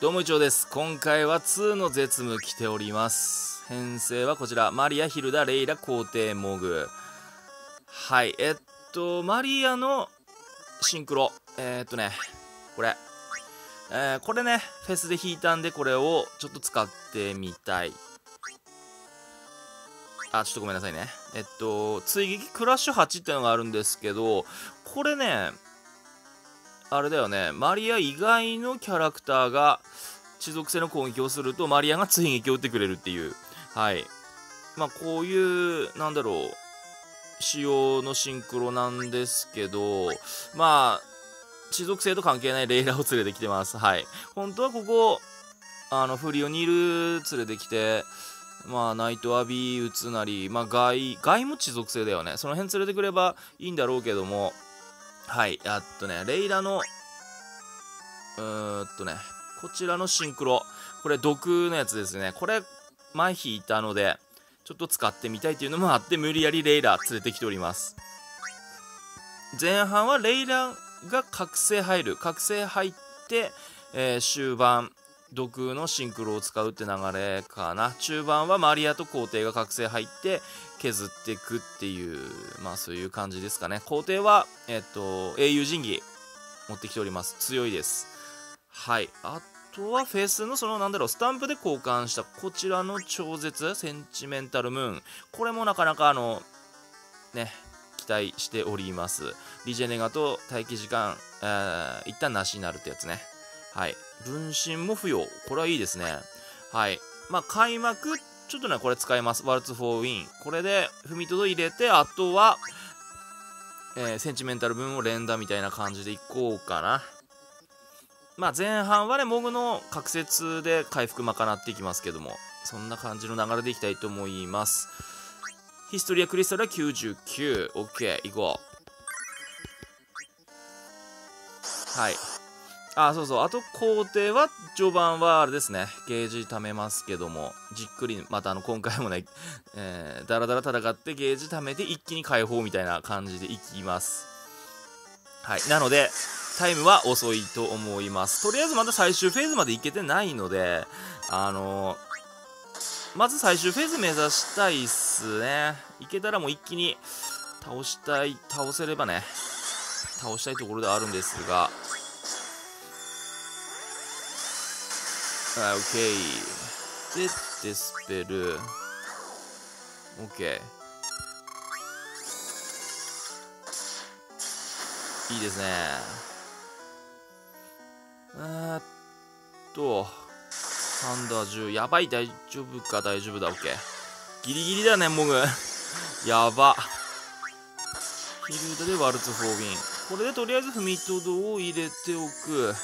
どうも、一応です。今回は2の絶務来ております。編成はこちら。マリア、ヒルダ、レイラ、皇帝、モグ。はい。マリアのシンクロ。これ。これね、フェスで弾いたんで、これをちょっと使ってみたい。あ、ちょっとごめんなさいね。追撃クラッシュ8っていうのがあるんですけど、これね、あれだよね、マリア以外のキャラクターが地属性の攻撃をするとマリアが追撃を打ってくれるっていう、はい、まあこういうなんだろう仕様のシンクロなんですけど、まあ地属性と関係ないレイラを連れてきてます。はい、本当はここフリオニール連れてきて、まあナイトアビー打つなり、まあガイも地属性だよね、その辺連れてくればいいんだろうけども、はい、レイラのこちらのシンクロ、これ毒のやつですね。これ前引いたのでちょっと使ってみたいというのもあって、無理やりレイラ連れてきております。前半はレイラが覚醒入って、終盤毒のシンクロを使うって流れかな。中盤はマリアと皇帝が覚醒入って削っていくっていう、まあそういう感じですかね。皇帝は英雄神器持ってきております。強いです。はい。あとはフェスのスタンプで交換したこちらの超絶センチメンタルムーン、これもなかなか期待しております。リジェネガと待機時間、一旦なしになるってやつね。はい。分身も付与、これはいいですね。はい。まあ開幕ちょっとね、これ使います。ワルツ・フォー・ウィン、これで踏みとど入れて、あとはセンチメンタル分を連打みたいな感じでいこうかな。まあ前半はね、モグの隔節で回復賄っていきますけども、そんな感じの流れでいきたいと思います。ヒストリアクリスタルは 99。OK、行こう。はい。そうそう。あと、皇帝は、序盤はあれですね、ゲージ貯めますけども、じっくり、また今回もね、だらだら戦ってゲージ貯めて一気に解放みたいな感じでいきます。はい。なので、タイムは遅いと思います。とりあえずまだ最終フェーズまでいけてないので、まず最終フェーズ目指したいっすね。いけたらもう一気に倒せればね、倒したいところではあるんですが、はい、OK。で、デスペル。OK。いいですね。サンダー10。やばい、大丈夫か、大丈夫だ、OK。ギリギリだね、モグ。やば。ヒルダでワルツ・フォー・ウィン。これでとりあえず踏みとどを入れておく。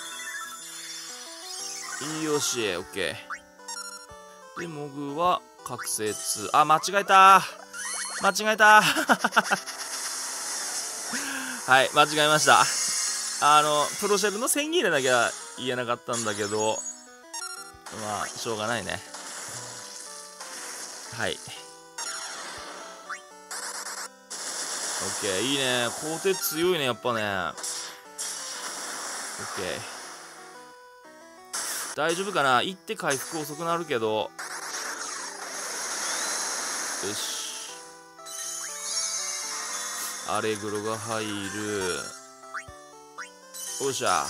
よし、OK。で、モグは覚醒2。あ、間違えた。はい、間違えました。プロシェルの1000切れだけは言えなかったんだけど、まあ、しょうがないね。はい。OK、いいね。皇帝強いね、やっぱね。OK。大丈夫かな。行って回復遅くなるけど。よし。アレグロが入る。おっしゃ。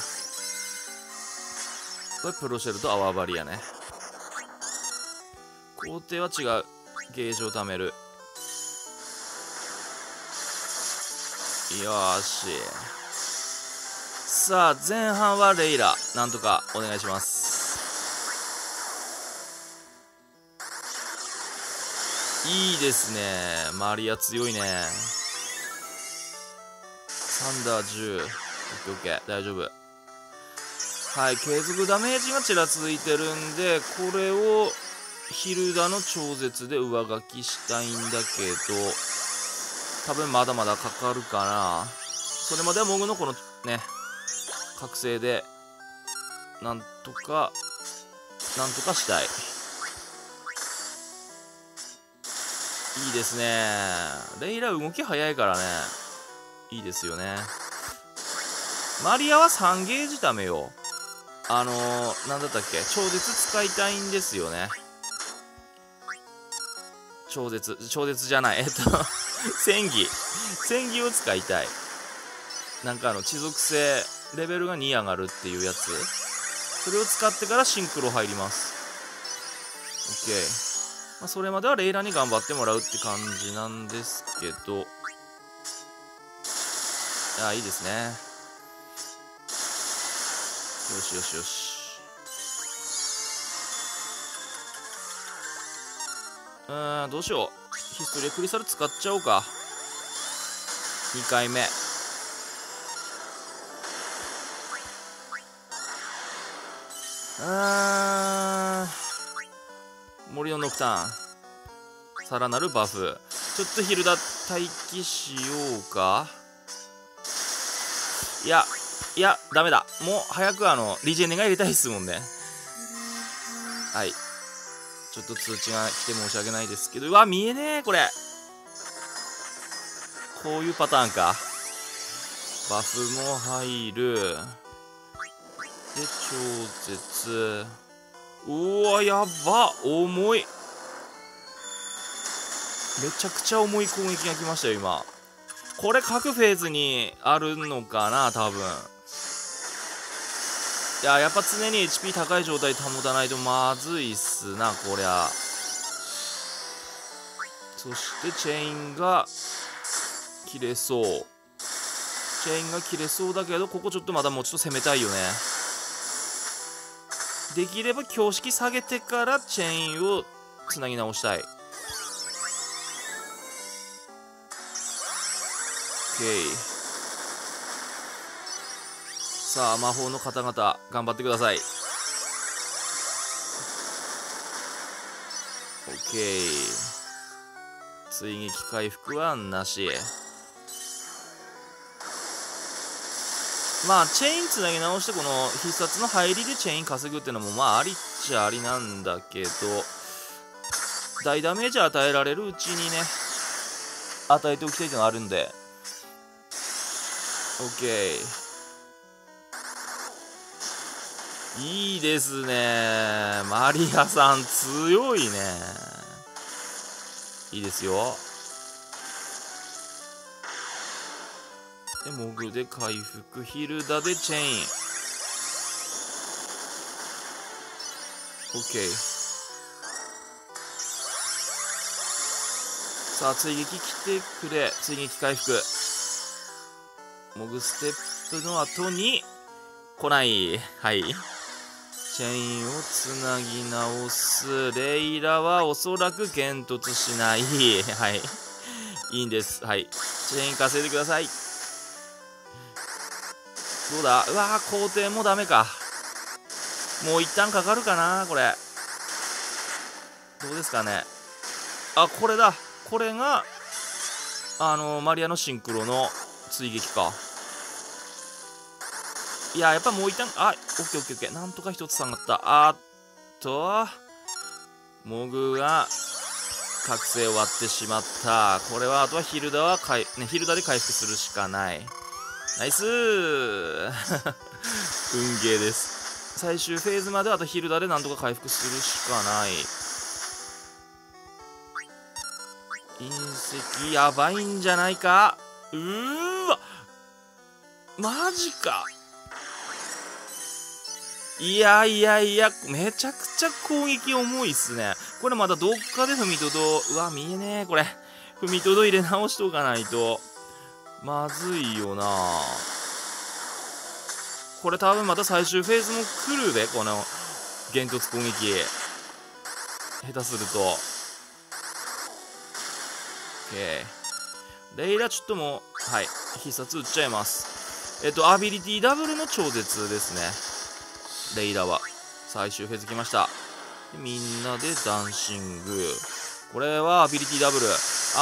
これプロシェルとアワバリアね。皇帝は違う。ゲージを貯める。よーし。さあ、前半はレイラ、なんとかお願いします。いいですね。マリア強いね。サンダー10。OK、大丈夫。はい、継続ダメージがちらついてるんで、これをヒルダの超絶で上書きしたいんだけど、多分まだまだかかるかな。それまではモグのこのね、覚醒でなんとかしたい。いいですね。レイラ動き早いからね、いいですよね。マリアは3ゲージ貯めよう。 なんだったっけ、超絶使いたいんですよね。超絶じゃない、戦技を使いたい。なんか持続性レベルが2上がるっていうやつ、それを使ってからシンクロ入ります。 OK、それまではレイラに頑張ってもらうって感じなんですけど、いいですね。よしよしよし。どうしよう。ヒストリアクリスタル使っちゃおうか。2回目。森のノクターン。さらなるバフ。ちょっとヒルダ待機しようか。いや、ダメだ。もう早くリジェネが入れたいっすもんね。はい。ちょっと通知が来て申し訳ないですけど、うわ、見えねえ、これ。こういうパターンか。バフも入る。で、超絶。うわ、やば。重い。めちゃくちゃ重い攻撃が来ましたよ、今。これ各フェーズにあるのかな、多分。やっぱ常に HP 高い状態保たないとまずいっすな、こりゃ。そしてチェインが切れそう。チェインが切れそうだけど、ここちょっとまだもうちょっと攻めたいよね。できれば強式下げてからチェインをつなぎ直したい。OK。さあ、魔法の方々頑張ってください。 OK。 追撃回復はなし。チェインつなぎ直して、この必殺の入りでチェイン稼ぐっていうのもありっちゃありなんだけど、大ダメージ与えられるうちにね、与えておきたいというのがあるんで。 OK。いいですね。マリアさん強いね。いいですよ。で、モグで回復、ヒルダでチェイン。 OK。 さあ、追撃来てくれ。追撃回復。モグステップの後に来ない。はい。チェインをつなぎ直す。レイラはおそらく幻突しない。はい。いいんです。はい。チェイン稼いでください。どうだ。うわー、工程もダメか。もう一旦かかるかな、これ。どうですかね。これだ。これが、マリアのシンクロの追撃か。やっぱもう一旦、オッケーオッケーオッケー。なんとか一つ下がった。モグが覚醒を割ってしまった。これはあとはヒルダヒルダで回復するしかない。ナイスー運ゲーです。最終フェーズまであとヒルダでなんとか回復するしかない。隕石やばいんじゃないか。わマジか。いや、めちゃくちゃ攻撃重いっすね。これまだどっかで踏みとど、うわ、見えねえ、これ。踏みとど入れ直しとかないと、まずいよな。これ多分また最終フェーズも来るで、この、幻突攻撃。下手すると。OK。レイラちょっともう、はい、必殺打っちゃいます。アビリティダブルの超絶ですね。レイラは最終フェーズ来ました。でみんなでダンシング。これはアビリティダブル、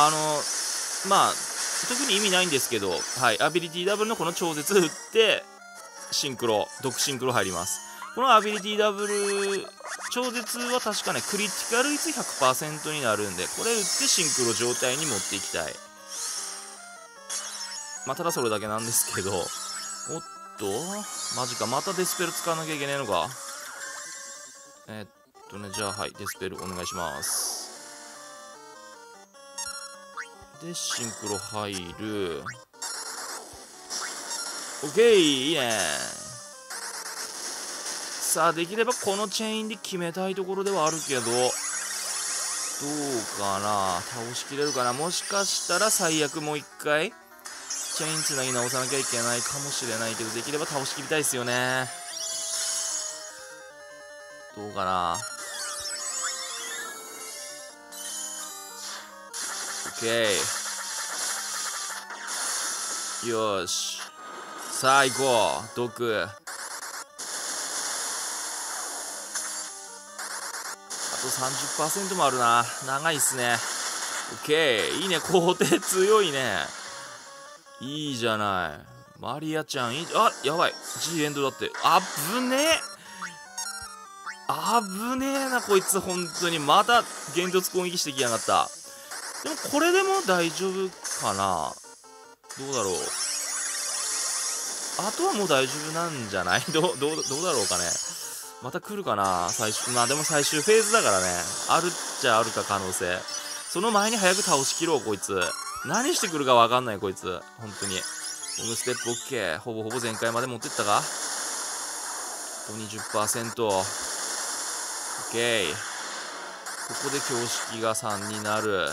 特に意味ないんですけど、はい、アビリティダブルのこの超絶打ってシンクロ、毒シンクロ入ります。このアビリティダブル超絶は確かね、クリティカル率 100% になるんで、これ打ってシンクロ状態に持っていきたい。ただそれだけなんですけど、おっマジか、またデスペル使わなきゃいけねえのか。じゃあはい、デスペルお願いします。でシンクロ入る。オッケー、いいね。さあできればこのチェインで決めたいところではあるけど、どうかな、倒しきれるかな。もしかしたら最悪もう一回チェインつなぎ直さなきゃいけないかもしれないけど、できれば倒しきりたいですよね。どうかな。OK、 よし、さあ行こう。毒あと 30% もあるな。長いっすね。 OK、 いいね。皇帝強いね。いいじゃない。マリアちゃんいい。あ、やばい、 G エンドだって。あぶねえ、あぶねえなこいつ。本当にまた幻突攻撃してきやがった。でもこれでも大丈夫かな。どうだろう。あとはもう大丈夫なんじゃない。どうだろうかね。また来るかな最終。まあでも最終フェーズだからね、あるっちゃあるか可能性。その前に早く倒しきろう。こいつ何してくるか分かんない。こいつ本当に。ボムステップ OK、 ほぼほぼ全開まで持ってったか。あと 20%。 OK、 ここで標識が3になる。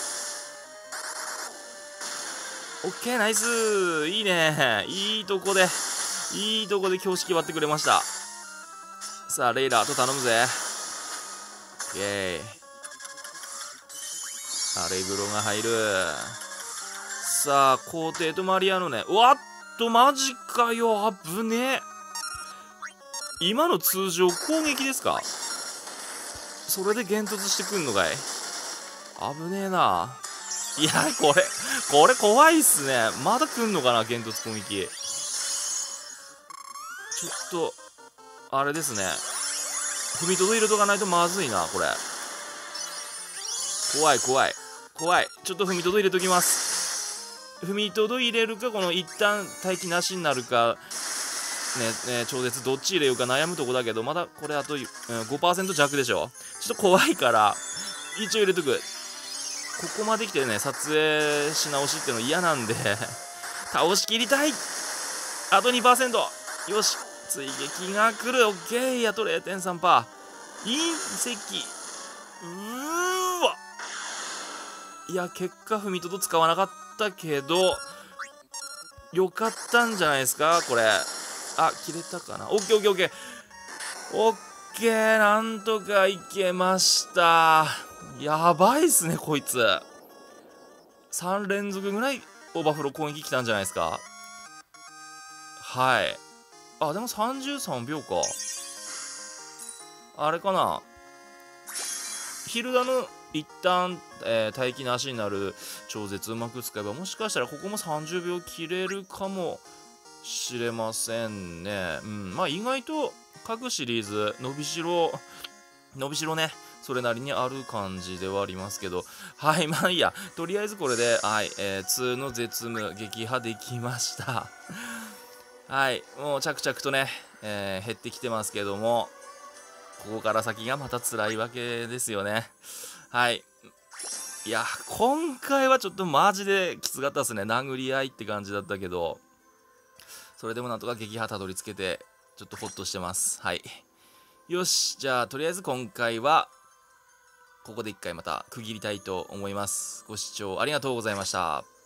OK、 ナイス、いいね。いいとこで標識割ってくれました。さあレイラーと頼むぜ。 OK、 アレグロが入る。さあ皇帝とマリアのね。うわっとマジかよ、あぶねえ。今の通常攻撃ですか。それで幻突してくんのかい。あぶねえな。いやこれ怖いっすね。まだ来んのかな幻突攻撃。ちょっとあれですね、踏みとど入れとかないとまずいなこれ。怖い。ちょっと踏みとど入れときます。踏みとど入れるか、この一旦待機なしになるかね、超絶どっち入れようか悩むとこだけど、まだこれあと、5% 弱でしょ。ちょっと怖いから一応入れとく。ここまで来てね撮影し直しっての嫌なんで倒しきりたい。あと 2%。 よし、追撃が来る。 OK、 あと 0.3%。 隕石。わ、いや結果踏みとど使わなかったけどよかったんじゃないですかこれ。あ、切れたかな。 OKOKOK、 なんとかいけました。やばいっすねこいつ。3連続ぐらいオーバーフロー攻撃来たんじゃないですか。はい。あ、でも33秒か。あれかな、ヒルダの一旦、待機なしになる超絶うまく使えば、もしかしたらここも30秒切れるかもしれませんね。まあ意外と各シリーズ伸びしろね、それなりにある感じではありますけど、はい、まあいいや。とりあえずこれで、はい、2の絶務撃破できました。はい、もう着々とね、減ってきてますけども、ここから先がまた辛いわけですよね。はい。いや、今回はちょっとマジできつかったですね。殴り合いって感じだったけど、それでもなんとか撃破たどり着けて、ちょっとホッとしてます。はい。よし、じゃあとりあえず今回はここで一回また区切りたいと思います。ご視聴ありがとうございました。